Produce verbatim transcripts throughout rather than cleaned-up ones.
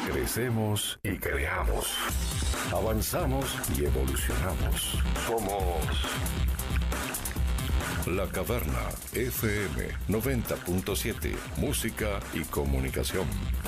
Crecemos y creamos. Avanzamos y evolucionamos. Somos La Caverna F M noventa punto siete. Música y comunicación.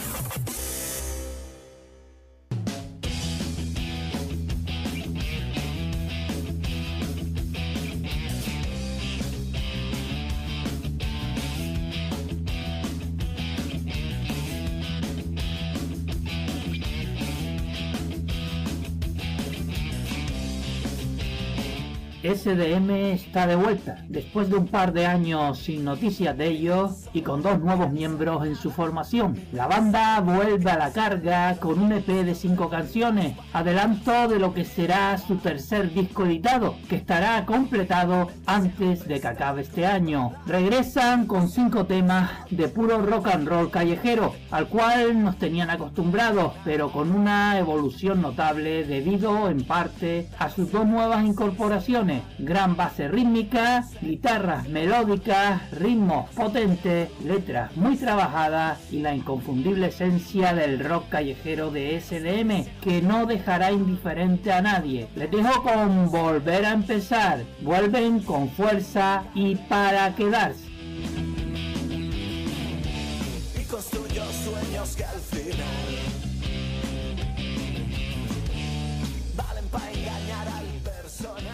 S D M está de vuelta, después de un par de años sin noticias de ellos y con dos nuevos miembros en su formación. La banda vuelve a la carga con un E P de cinco canciones, adelanto de lo que será su tercer disco editado, que estará completado antes de que acabe este año. Regresan con cinco temas de puro rock and roll callejero, al cual nos tenían acostumbrados, pero con una evolución notable debido en parte a sus dos nuevas incorporaciones: gran base rítmica, guitarras melódicas, ritmos potentes, letras muy trabajadas y la inconfundible esencia del rock callejero de S D M, que no dejará indiferente a nadie. Les dejo con Volver a Empezar. Vuelven con fuerza y para quedarse. Y construyo sueños que al final valen para engañar al personal.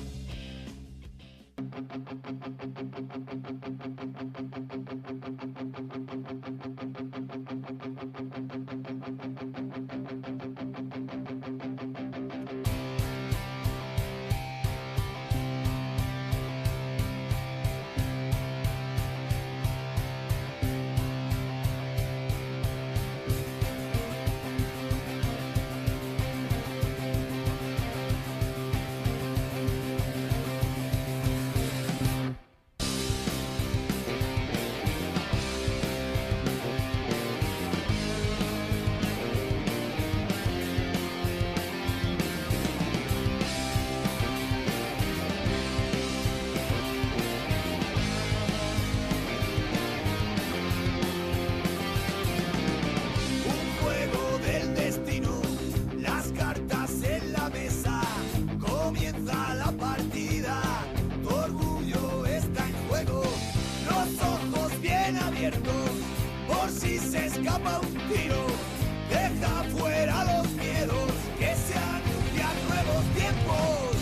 Por si se escapa un tiro, deja fuera los miedos, que se anuncian nuevos tiempos.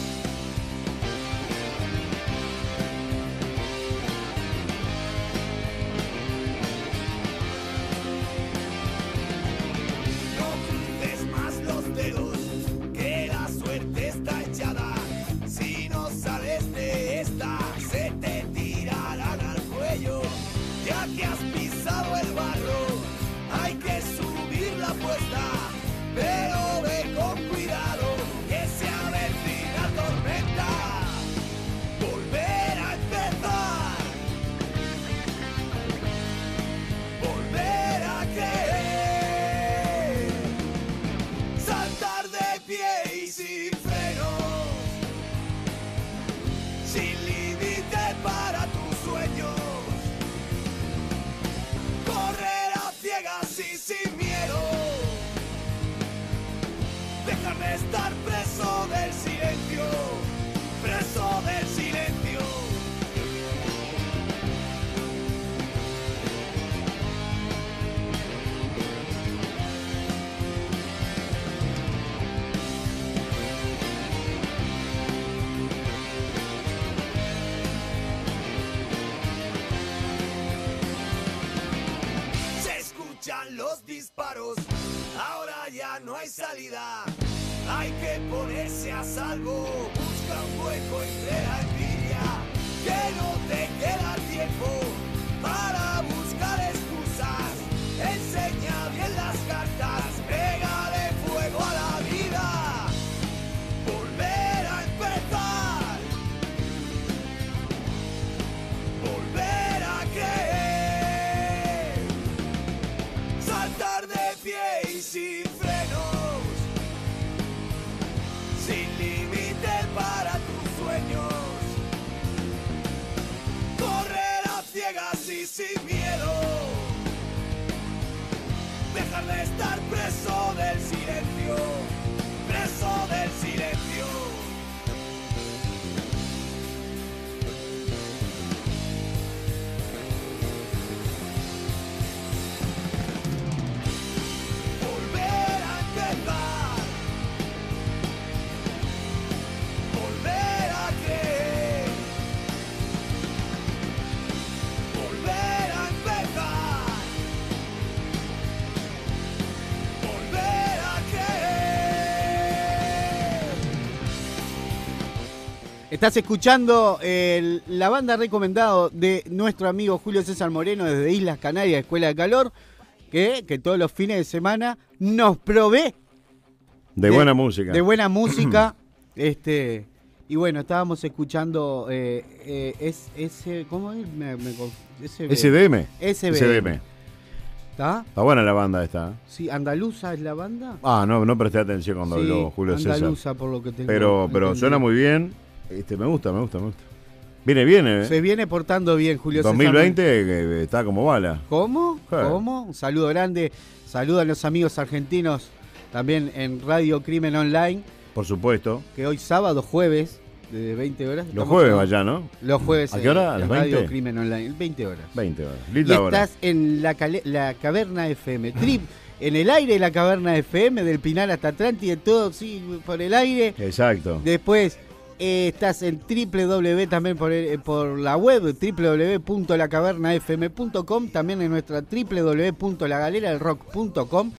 No cruces más los dedos, que la suerte está echada. Si no sales de esta, se te tirarán al cuello. Ya que has pisado el barro, hay que subir la apuesta, pero ve con cuidado, que se avecina tormenta. Volver a empezar, volver a creer, saltar de pie y sin frenos, sin límite para tus sueños. Correr a ciegas y sin miedo, dejar de estar preso del silencio, preso del silencio. Los disparos, ahora ya no hay salida, hay que ponerse a salvo, busca un hueco entre la envidia, que no te queda tiempo para buscar excusas, enseña bien las cartas, pégale fuego a la vida, volver a empezar, volver a creer. Y sin frenos, sin límite para tus sueños, correr a ciegas y sin miedo, dejar de estar preso del silencio, preso del silencio. Volver a empezar, volver a creer, volver a empezar, volver a creer. Estás escuchando eh, la banda recomendado de nuestro amigo Julio César Moreno desde Islas Canarias, Escuela de Calor, que, que todos los fines de semana nos provee De, de buena música. De buena música. este Y bueno, estábamos escuchando eh, eh, es, ese, ¿cómo es? Me, me, S B. S D M. S B. S D M. ¿Está? Está buena la banda esta. Sí, ¿Andaluza es la banda? Ah, no, no presté atención cuando Sí, habló Julio César. Andaluza, por lo que tengo Pero, pero entendido. suena muy bien. Este, me gusta, me gusta, me gusta. Viene bien, ¿eh? Se viene portando bien, Julio dos mil veinte César. eh, está como bala. ¿Cómo? Sí. ¿Cómo? Un saludo grande. Saludo a los amigos argentinos también en Radio Crimen Online, Por supuesto. que hoy sábado, jueves, de veinte horas. Los estamos jueves con- allá, ¿no? Los jueves. ¿A qué hora? ¿A en las Radio veinte? Crimen Online, veinte horas. veinte horas. Y Linda hora. estás en la, cale- la Caverna F M. Trip, en el aire de la Caverna F M, del Pinar hasta Atlántide, todo sí, por el aire. Exacto. Después eh, estás en doble u doble u doble u también por, el- por la web, doble u doble u doble u punto la caverna f m punto com, también en nuestra doble u doble u doble u punto la galera del rock punto com.